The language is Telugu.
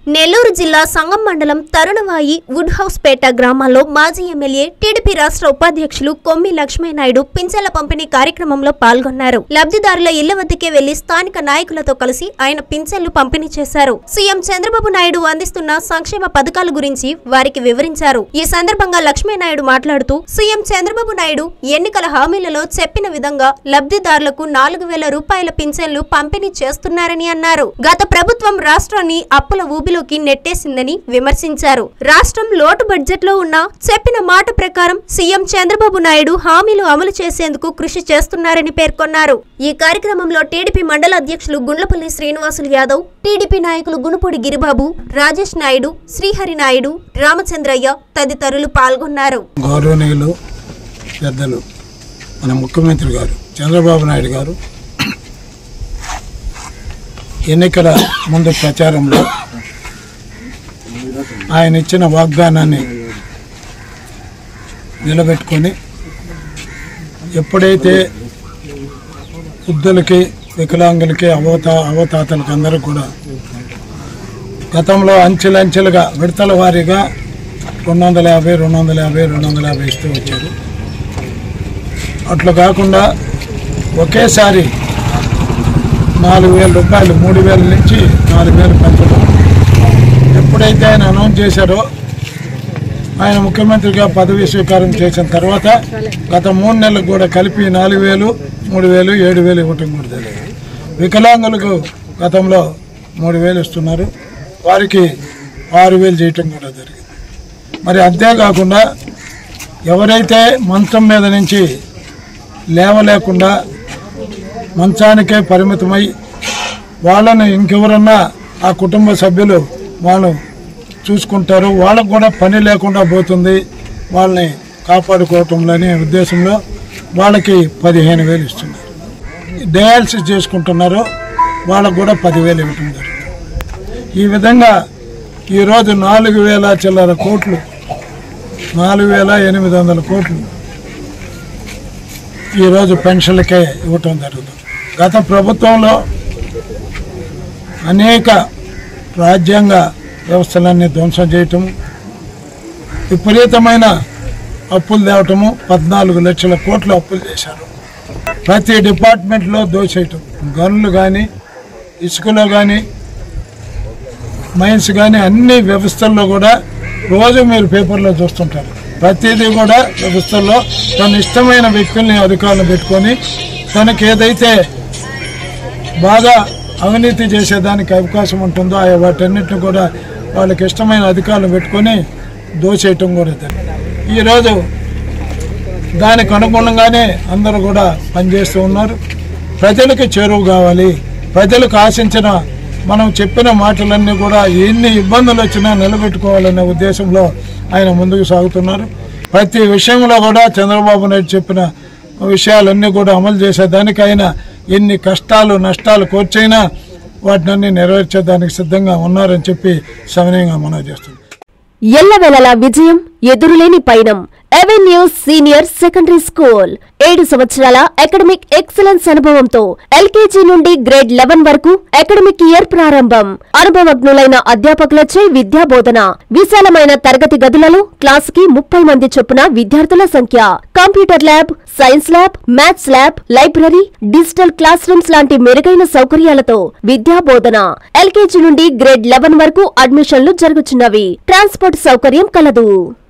నెల్లూరు జిల్లా సంగం మండలం తరుణవాయి వుడ్ హౌస్ పేట గ్రామాల్లో మాజీ ఎమ్మెల్యే టీడీపీ రాష్ట్ర ఉపాధ్యక్షులు కొమ్మి లక్ష్మీనాయుడు పింఛన్ల పంపిణీ కార్యక్రమంలో పాల్గొన్నారు. లబ్ధిదారుల ఇళ్ల వద్దకే వెళ్లి స్థానిక నాయకులతో కలిసి ఆయన పింఛన్లు పంపిణీ చేశారు. సీఎం చంద్రబాబు నాయుడు అందిస్తున్న సంక్షేమ పథకాల గురించి వారికి వివరించారు. ఈ సందర్భంగా లక్ష్మీనాయుడు మాట్లాడుతూ సీఎం చంద్రబాబు నాయుడు ఎన్నికల హామీలలో చెప్పిన విధంగా లబ్ధిదారులకు 4,000 రూపాయల పింఛన్లు పంపిణీ చేస్తున్నారని అన్నారు. గత ప్రభుత్వం రాష్ట్రాన్ని అప్పుల ఊబిలోకి నెట్టేసిందని విమర్శించారు. రాష్ట్రం లోటు బడ్జెట్ లో ఉన్న చెప్పిన మాట ప్రకారం సీఎం చంద్రబాబు నాయుడు హామీలు అమలు చేసేందుకు కృషి చేస్తున్నారని పేర్కొన్నారు. ఈ కార్యక్రమంలో టీడీపీ మండల అధ్యక్షులు గుండ్లపల్లి శ్రీనివాసులు యాదవ్, టీడీపీ నాయకులు గునుపూడి గిరిబాబు, రాజేష్ నాయుడు, శ్రీహరి నాయుడు, రామచంద్రయ్య తదితరులు పాల్గొన్నారు. గౌరవనీయులు పెద్దలు మన ముఖ్యమంత్రి గారు చంద్రబాబు నాయుడు గారు ఎన్నికల ముందు ప్రచారంలో ఆయన ఇచ్చిన వాగ్దానాన్ని నిలబెట్టుకొని ఎప్పుడైతే వృద్ధులకి, వికలాంగులకి, అవతాతలకి అందరూ కూడా గతంలో అంచెలంచెలుగా విడతల వారీగా 250 ఇస్తూ వచ్చారు. అట్లా కాకుండా ఒకేసారి 4,000 రూపాయలు 3,000 నుంచి 4,000 పెంచడం ఎప్పుడైతే ఆయన అనౌన్స్ చేశారో, ఆయన ముఖ్యమంత్రిగా పదవి స్వీకారం చేసిన తర్వాత గత 3 నెలలకు కూడా కలిపి 4,000, 3,000, 7,000 ఇవ్వటం కూడా జరిగింది. వికలాంగులకు గతంలో 3,000 ఇస్తున్నారు, వారికి 6,000 చేయటం కూడా జరిగింది. మరి అంతేకాకుండా ఎవరైతే మంచం మీద నుంచి లేవలేకుండా మంచానికే పరిమితమై వాళ్ళని ఇంకెవరన్నా ఆ కుటుంబ సభ్యులు వాళ్ళు చూసుకుంటారు, వాళ్ళకు కూడా పని లేకుండా పోతుంది, వాళ్ళని కాపాడుకోవటంలోనే ఉద్దేశంలో వాళ్ళకి 15,000 ఇస్తున్నారు. డయాలసిస్ చేసుకుంటున్నారు, వాళ్ళకు కూడా 10,000 ఇవ్వటం జరుగుతుంది. ఈ విధంగా ఈరోజు 4,000 చిల్లర కోట్లు, 4,800 కోట్లు ఈరోజు పెన్షన్లకే ఇవ్వటం జరుగుతుంది. గత ప్రభుత్వంలో అనేక రాజ్యాంగ వ్యవస్థలన్నీ ధ్వంసం చేయటము, విపరీతమైన అప్పులు తేవటము, 14 లక్షల కోట్లు అప్పులు చేశారు. ప్రతి డిపార్ట్మెంట్లో దోచేయటం, గనులు కానీ, ఇసుకలో కానీ, మైన్స్ కానీ అన్ని వ్యవస్థల్లో కూడా రోజు మీరు పేపర్లో చూస్తుంటారు. ప్రతిదీ కూడా వ్యవస్థల్లో తన ఇష్టమైన వ్యక్తుల్ని అధికారులు పెట్టుకొని తనకి ఏదైతే బాగా అవినీతి చేసేదానికి అవకాశం ఉంటుందో వాటన్నిటిని కూడా వాళ్ళకి ఇష్టమైన అధికారులు పెట్టుకొని దోచేయటం కూడా జరిగింది. ఈరోజు దానికి అనుగుణంగానే అందరూ కూడా పనిచేస్తూ ఉన్నారు. ప్రజలకు చేరువు కావాలి, ప్రజలకు ఆశించిన మనం చెప్పిన మాటలన్నీ కూడా ఎన్ని ఇబ్బందులు వచ్చినా నిలబెట్టుకోవాలనే ఉద్దేశంలో ఆయన ముందుకు సాగుతున్నారు. ప్రతి విషయంలో కూడా చంద్రబాబు నాయుడు చెప్పిన విషయాలన్నీ కూడా అమలు చేసేదానికి ఆయన ఎన్ని కష్టాలు నష్టాలు కోర్చైనా వాటిని నెరవేర్చేదానికి సిద్ధంగా ఉన్నారని చెప్పి సవినయంగా మనవి చేస్తుంది. ఎల్లవేళలా విజయం, ఎదురులేని పయనం. అవెన్యూస్ సీనియర్ సెకండరీ స్కూల్ 7 సంవత్సరాల అకాడమిక్ ఎక్సలెన్స్ అనుభవంతో ఎల్కేజీ నుండి గ్రేడ్ 11 వరకు అకాడమిక్ ఇయర్ ప్రారంభం. అనుభవజ్ఞులైన అధ్యాపకులచే విద్యాబోధన. విశాలమైన తరగతి గదులలో క్లాసుకి 30 మంది చొప్పున విద్యార్థుల సంఖ్య. Computer lab, science lab, maths lab, library, digital class rooms లాంటి మెరుగైన సౌకర్యాలతో విద్యాబోధన. ఎల్కేజీ నుండి గ్రేడ్ 11 వరకు అడ్మిషన్లు జరుగుతున్నవి. ట్రాన్స్పోర్ట్ సౌకర్యం కలదు.